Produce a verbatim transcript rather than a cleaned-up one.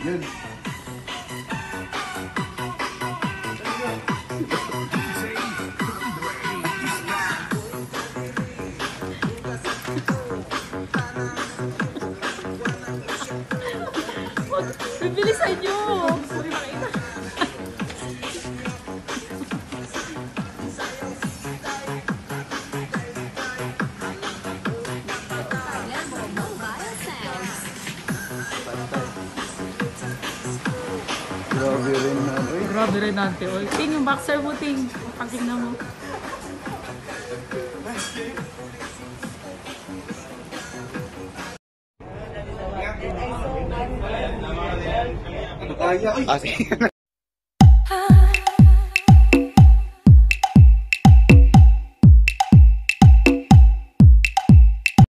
Yun. Bibilisan nyo! Grabe rin na ano eh. Grabe rin natin. Oy, Ting, yung boxer mo, Ting. Pagkina mo. Kaya, ay!